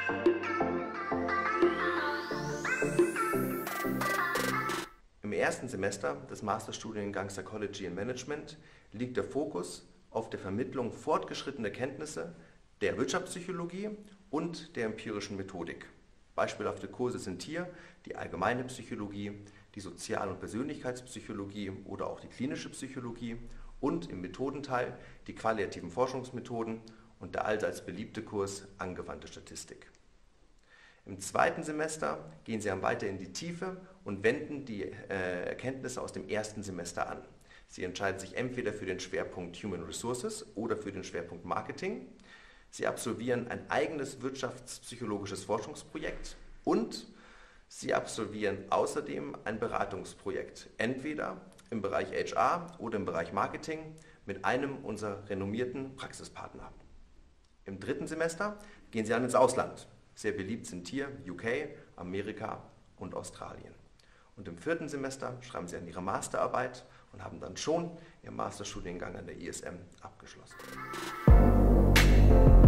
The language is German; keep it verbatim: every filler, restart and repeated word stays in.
Im ersten Semester des Masterstudiengangs Psychology and Management liegt der Fokus auf der Vermittlung fortgeschrittener Kenntnisse der Wirtschaftspsychologie und der empirischen Methodik. Beispielhafte Kurse sind hier die allgemeine Psychologie, die Sozial- und Persönlichkeitspsychologie oder auch die klinische Psychologie und im Methodenteil die qualitativen Forschungsmethoden und der allseits beliebte Kurs Angewandte Statistik. Im zweiten Semester gehen Sie dann weiter in die Tiefe und wenden die äh, Erkenntnisse aus dem ersten Semester an. Sie entscheiden sich entweder für den Schwerpunkt Human Resources oder für den Schwerpunkt Marketing. Sie absolvieren ein eigenes wirtschaftspsychologisches Forschungsprojekt und Sie absolvieren außerdem ein Beratungsprojekt, entweder im Bereich H R oder im Bereich Marketing mit einem unserer renommierten Praxispartner. Im dritten Semester gehen Sie dann ins Ausland. Sehr beliebt sind hier U K, Amerika und Australien. Und im vierten Semester schreiben Sie an Ihre Masterarbeit und haben dann schon Ihren Masterstudiengang an der I S M abgeschlossen.